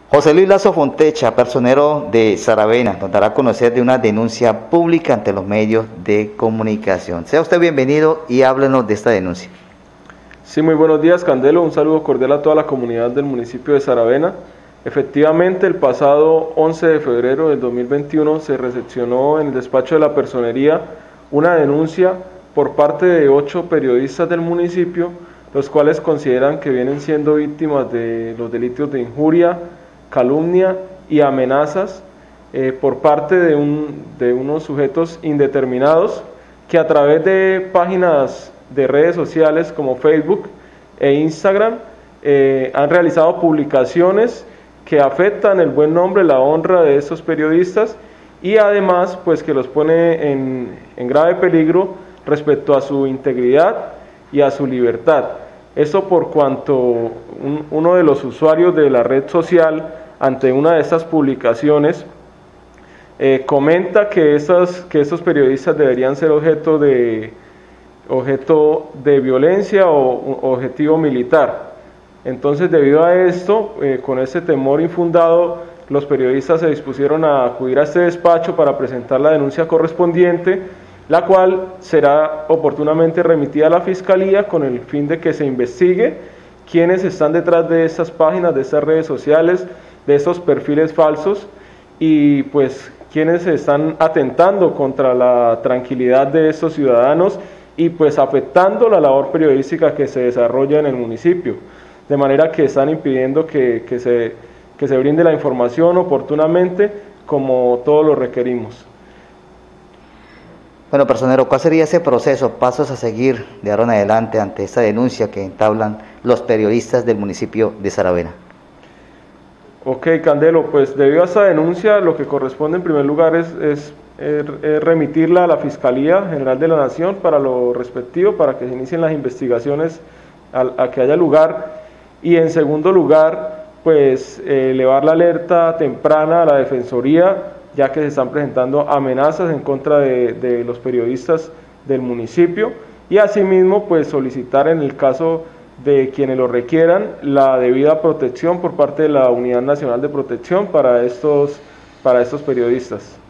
José Luis Lazo Fontecha, personero de Saravena, nos dará a conocer de una denuncia pública ante los medios de comunicación. Sea usted bienvenido y háblenos de esta denuncia. Sí, muy buenos días, Candelo. Un saludo cordial a toda la comunidad del municipio de Saravena. Efectivamente, el pasado 11 de febrero del 2021 se recepcionó en el despacho de la personería una denuncia por parte de 8 periodistas del municipio, los cuales consideran que vienen siendo víctimas de los delitos de injuria, calumnia y amenazas por parte de unos sujetos indeterminados que a través de páginas de redes sociales como Facebook e Instagram han realizado publicaciones que afectan el buen nombre, la honra de estos periodistas y además pues que los pone en grave peligro respecto a su integridad y a su libertad. Esto por cuanto uno de los usuarios de la red social ante una de estas publicaciones comenta que estos periodistas deberían ser objeto de violencia o objetivo militar. Entonces, debido a esto, con ese temor infundado, los periodistas se dispusieron a acudir a este despacho para presentar la denuncia correspondiente, la cual será oportunamente remitida a la Fiscalía con el fin de que se investigue quiénes están detrás de estas páginas, de estas redes sociales, de estos perfiles falsos y pues quienes están atentando contra la tranquilidad de estos ciudadanos y pues afectando la labor periodística que se desarrolla en el municipio, de manera que están impidiendo que se brinde la información oportunamente como todos lo requerimos. Bueno, personero, ¿cuál sería ese proceso, pasos a seguir de ahora en adelante ante esta denuncia que entablan los periodistas del municipio de Saravena? Ok, Candelo, pues debido a esta denuncia lo que corresponde en primer lugar es remitirla a la Fiscalía General de la Nación para lo respectivo, para que se inicien las investigaciones a que haya lugar, y en segundo lugar pues elevar la alerta temprana a la Defensoría, ya que se están presentando amenazas en contra de los periodistas del municipio, y asimismo pues solicitar en el caso de quienes lo requieran la debida protección por parte de la Unidad Nacional de Protección para estos periodistas.